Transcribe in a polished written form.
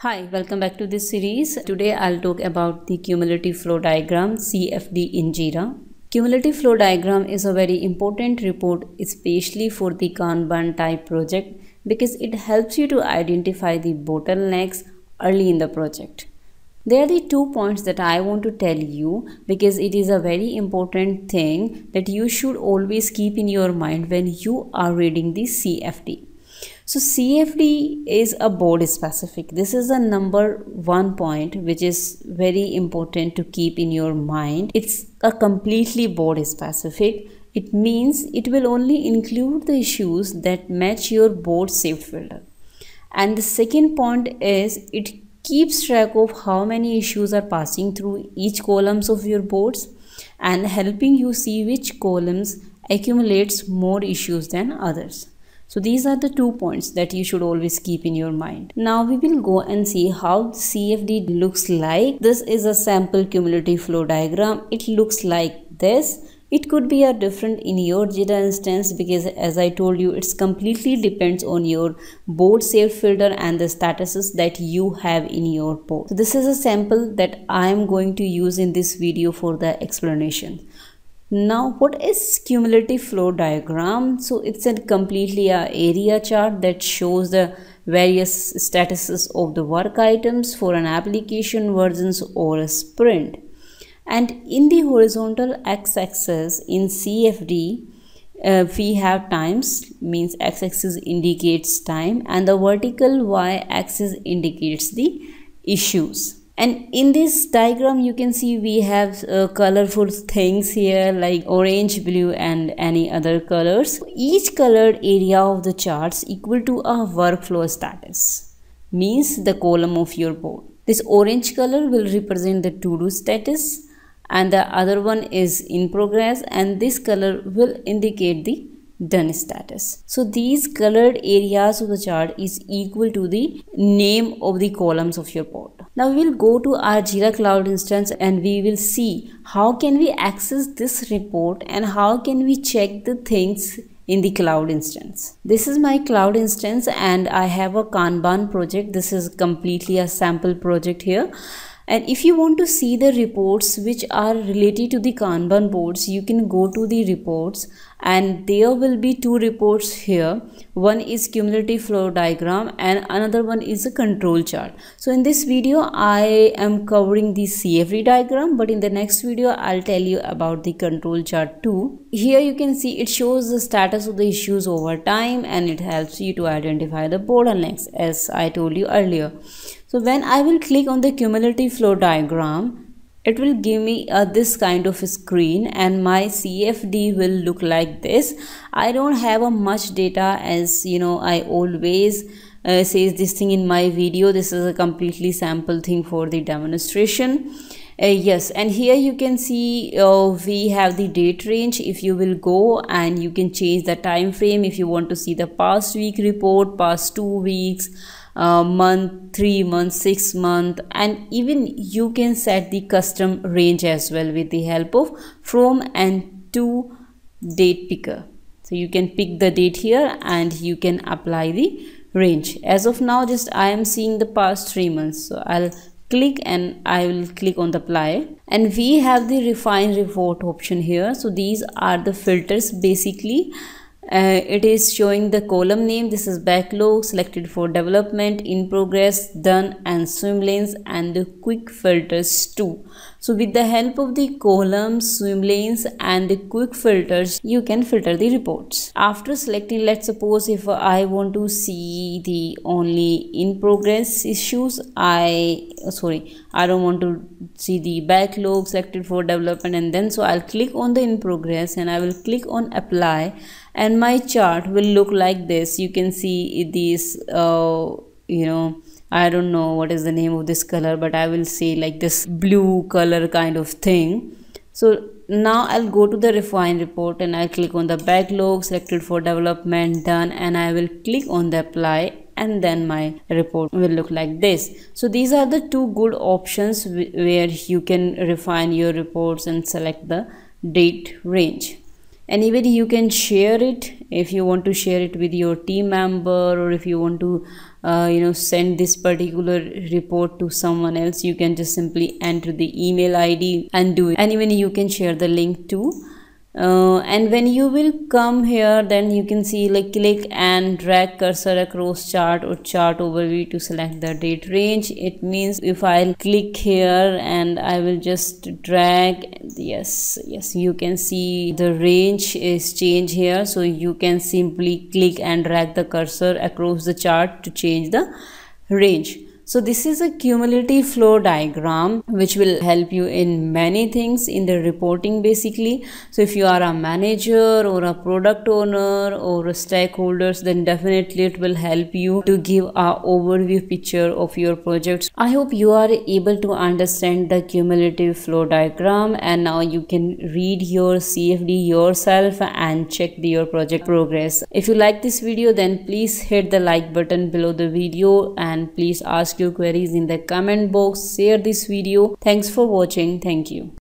Hi, welcome back to this series. Today I'll talk about the cumulative flow diagram CFD in Jira. Cumulative flow diagram is a very important report, especially for the Kanban type project, because it helps you to identify the bottlenecks early in the project. There are the 2 points that I want to tell you because it is a very important thing that you should always keep in your mind when you are reading the CFD. So CFD is a board specific. This is a number 1 point which is very important to keep in your mind. It's a completely board specific. It means it will only include the issues that match your board saved folder. And the second point is it keeps track of how many issues are passing through each columns of your boards and helping you see which columns accumulates more issues than others. So these are the 2 points that you should always keep in your mind. Now we will go and see how CFD looks like. This is a sample cumulative flow diagram. It looks like this. It could be a different in your Jira instance because as I told you, it's completely depends on your board saved folder and the statuses that you have in your board. So this is a sample that I am going to use in this video for the explanation. Now what is cumulative flow diagram? So it's a completely area chart that shows the various statuses of the work items for an application, versions or a sprint. And in the horizontal x-axis in CFD we have times, means x-axis indicates time, and the vertical y-axis indicates the issues. And in this diagram you can see we have colorful things here like orange, blue and any other colors. Each colored area of the charts equal to a workflow status, means the column of your board. This orange color will represent the to-do status and the other one is in progress, and this color will indicate the done status. So these colored areas of the chart is equal to the name of the columns of your board. Now we will go to our Jira Cloud instance and we will see how can we access this report and how can we check the things in the cloud instance. This is my cloud instance and I have a Kanban project. This is completely a sample project here. And if you want to see the reports which are related to the Kanban boards, you can go to the reports and there will be 2 reports here. One is cumulative flow diagram and another one is a control chart. So in this video, I am covering the CFD diagram, but in the next video, I'll tell you about the control chart too. Here you can see it shows the status of the issues over time and it helps you to identify the bottlenecks as I told you earlier. So when I will click on the cumulative flow diagram, it will give me this kind of a screen and my CFD will look like this. I don't have much data, as you know, I always says this thing in my video. This is a completely sample thing for the demonstration. Yes, and here you can see we have the date range. If you will go and you can change the time frame if you want to see the past week report, past 2 weeks, month, 3 months, 6 months, and even you can set the custom range as well with the help of from and to date picker. So you can pick the date here and you can apply the range. As of now, just I am seeing the past 3 months, so I'll click and I will click on the apply, and we have the refine report option here. So these are the filters basically. It is showing the column name. This is backlog, selected for development, in progress, done and swim lanes, and the quick filters too. So with the help of the columns, swim lanes and the quick filters, you can filter the reports. After selecting, let's suppose if I want to see the only in progress issues, I don't want to see the backlog, selected for development, and then so I'll click on the in progress and I will click on apply, and my chart will look like this. You can see these I don't know what is the name of this color, but I will say like this blue color kind of thing. So now I'll go to the refine report and I'll click on the backlog, selected for development, done, and I will click on the apply, and then my report will look like this. So these are the 2 good options where you can refine your reports and select the date range. And even you can share it if you want to share it with your team member, or if you want to send this particular report to someone else, you can just simply enter the email ID and do it. And even you can share the link too. And when you will come here, then you can see like click and drag cursor across chart or chart overview to select the date range. It means if I'll click here and I will just drag, yes, you can see the range is changed here. So you can simply click and drag the cursor across the chart to change the range. So this is a cumulative flow diagram which will help you in many things in the reporting basically. So if you are a manager or a product owner or a stakeholders, then definitely it will help you to give a overview picture of your projects. I hope you are able to understand the cumulative flow diagram, and now you can read your CFD yourself and check your project progress. If you like this video, then please hit the like button below the video and please ask your queries in the comment box. Share this video. Thanks for watching. Thank you.